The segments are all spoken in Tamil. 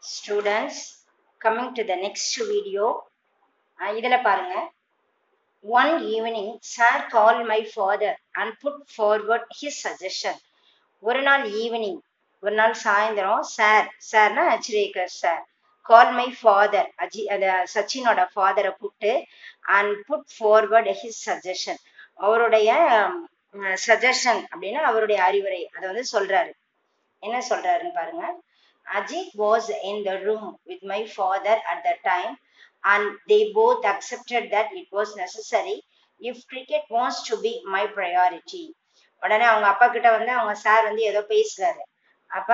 Students, coming to the next video. இதில் பாருங்க. One evening, sir called my father and put forward his suggestion. ஒரு நாள் ஈவினிங், ஒரு நாள் சாயந்தரம் சார்னா Achrekar sir call my father சச்சினோட ஃபாதரை கூப்பிட்டு and put forward his suggestion, அவருடைய சஜஷன் அப்படின்னா அவருடைய அறிவுரை அதை வந்து சொல்றாரு. என்ன சொல்றாருன்னு பாருங்க. Ajit was in the room with my father at the time and they both accepted that it was necessary if cricket wants to be my priority. உடனே அவங்க அப்பா கிட்ட வந்து அவங்க சார் வந்து ஏதோ பேசுறாரு. அப்ப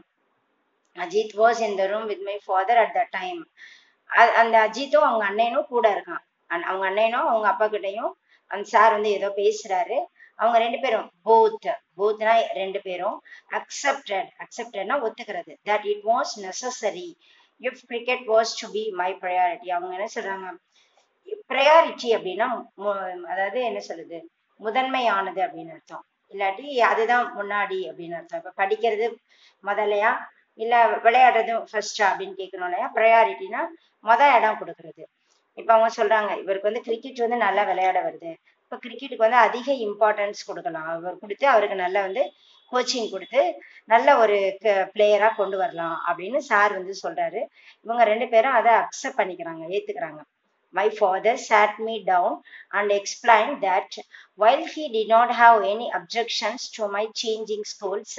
Ajith was in the room with my father at the time. அந்த அஜித்தும் அவங்க அண்ணனும் கூட இருக்கான். அவங்க அண்ணனும் அவங்க அப்பா கிட்டையும் அந்த சார் வந்து ஏதோ பேசுறாரு. அவங்க ரெண்டு பேரும் போத்னா ரெண்டு பேரும் அக்செப்டட்னா ஒத்துக்கிறது. That it was necessary if cricket was to be my priority. அவங்க என்ன சொல்றாங்க, ப்ரையாரிட்டி அப்படின்னா அதாவது என்ன சொல்லுது, முதன்மையானது அப்படின்னு அர்த்தம். இல்லாட்டி அதுதான் முன்னாடி அப்படின்னு அர்த்தம். இப்ப படிக்கிறது முதலையா இல்ல விளையாடுறது ஃபர்ஸ்டா அப்படின்னு கேட்கணும் இல்லையா. ப்ரையாரிட்டினா இடம் கொடுக்கறது. இப்ப அவங்க சொல்றாங்க இவருக்கு வந்து கிரிக்கெட் வந்து நல்லா விளையாட வருது, இப்ப கிரிக்கெட்டுக்கு வந்து அதிக இம்பார்ட்டன்ஸ் கொடுக்கலாம். அவர் கொடுத்து அவருக்கு நல்ல வந்து கோச்சிங் கொடுத்து நல்ல ஒரு பிளேயரா கொண்டு வரலாம் அப்படின்னு சார் வந்து சொல்றாரு. இவங்க ரெண்டு பேரும் அதை அக்செப்ட் பண்ணிக்கிறாங்க, ஏத்துக்கிறாங்க. My father sat me down and explained that while he did not have any objections to my changing schools,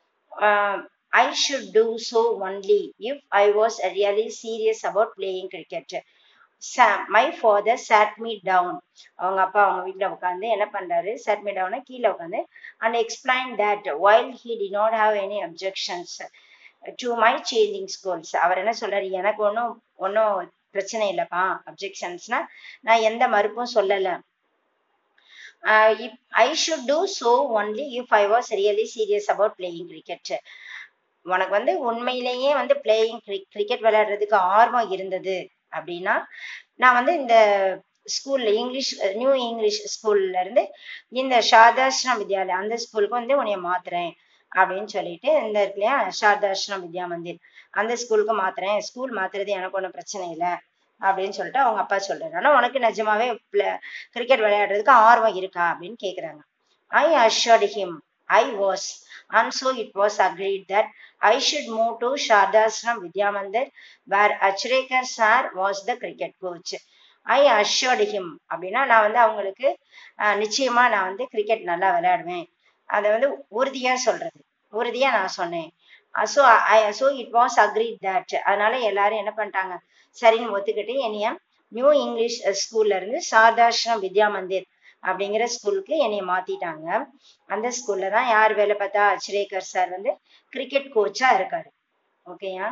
I should do so only if I was really serious about playing cricket. My father sat me down. அவங்க அப்பா அவங்க வீட்டுல உட்காந்து என்ன பண்றாரு, sat me down கீழே உட்காந்து and explained that while he did not have any objections to my changing schools, அவர் என்ன சொல்றாரு, எனக்கு ஒன்னும் பிரச்சனை இல்லப்பா, அப்ஜெக்ஷன்ஸ்னா நான் எந்த மறுப்பும் சொல்லல. I should do so only if I was really serious about playing cricket. உனக்கு வந்து உண்மையிலேயே வந்து பிளேயிங் கிரிக்கெட் விளையாடுறதுக்கு ஆர்வம் இருந்தது அப்படின்னா நான் வந்து இந்த ஸ்கூல்ல நியூ இங்கிலீஷ் ஸ்கூல்ல இருந்து இந்த சாரதாஸ்ரம் வித்யாலயா அந்த ஸ்கூலுக்கு வந்து உன்னைய மாத்துறேன் அப்படின்னு சொல்லிட்டு இந்த இருக்குல்லையா சாரதாஸ்ரம் வித்யா மந்திர் அந்த ஸ்கூலுக்கு மாத்துறேன், ஸ்கூல் மாத்துறது எனக்கு ஒன்றும் பிரச்சனை இல்லை அப்படின்னு சொல்லிட்டு அவங்க அப்பா சொல்றாரு. ஆனா உனக்கு நிஜமாவே கிரிக்கெட் விளையாடுறதுக்கு ஆர்வம் இருக்கா அப்படின்னு கேக்குறாங்க. I assured him I was, and so it was agreed that I should move to Shardasram Vidya Mandir where Achrekar sir was the cricket coach. I assured him அப்படின்னா நான் வந்து அவங்களுக்கு நிச்சயமா நான் வந்து கிரிக்கெட் நல்லா விளையாடுவேன், அதை வந்து உறுதியா நான் சொன்னேன். So it was agreed that, அதனால எல்லாரும் என்ன பண்ணிட்டாங்க, சரின்னு ஒத்துக்கிட்டு என்னைய நியூ இங்கிலீஷ் ஸ்கூல்ல இருந்து சாரதாஸ்ரம் வித்யா மந்திர் அப்படிங்கிற ஸ்கூலுக்கு என்னைய மாத்திட்டாங்க. அந்த ஸ்கூல்ல தான் யார் வேலை பார்த்தா, அச்ரேகர் சார் வந்து கிரிக்கெட் கோச்சா இருக்காரு. ஓகேயா.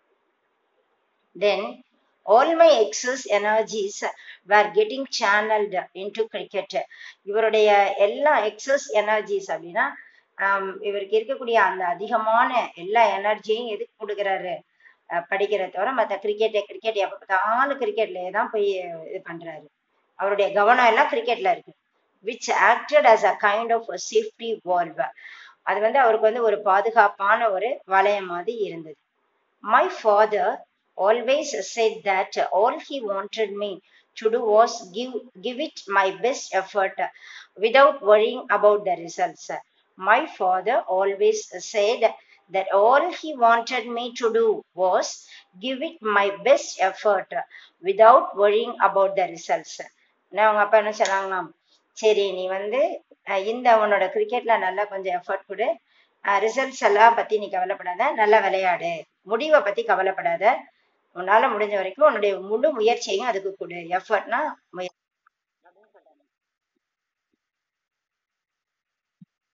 தென் all my excess energies were getting channeled into cricket. இவருடைய எல்லா எக்ஸஸ் எனர்ஜிஸ் அப்படின்னா இவருக்கு இருக்கக்கூடிய அந்த அதிகமான எல்லா எனர்ஜியும் எதுக்கு கொடுக்குறாரு, படிக்கிறத தவிர மற்ற கிரிக்கெட் எப்ப பார்த்தாலும் கிரிக்கெட்லயே தான் போய் இது பண்றாரு. அவருடைய கவனம் எல்லாம் கிரிக்கெட்ல இருக்கு. which acted as a kind of a safety valve. அது வந்து அவருக்கு வந்து ஒரு பாதுகாப்பான ஒரு வளையம் மாதிரி இருந்தது. My father always said that all he wanted me to do was give it my best effort without worrying about the results. My father always said that all he wanted me to do was give it my best effort without worrying about the results. அவங்க அப்பா என்ன சொன்னாங்க, சரி நீ வந்து இந்த உன்னோட கிரிக்கெட்ல நல்லா கொஞ்சம் எஃபர்ட் கொடு, ரிசல்ட்ஸ் எல்லாம் பத்தி நீ கவலைப்படாத, நல்லா விளையாடு, முடிவை பத்தி கவலைப்படாத, உன்னால முடிஞ்ச வரைக்கும் உன்னுடைய முழு முயற்சியையும் அதுக்கு கொடு. எஃபர்ட்னா முயற்சி.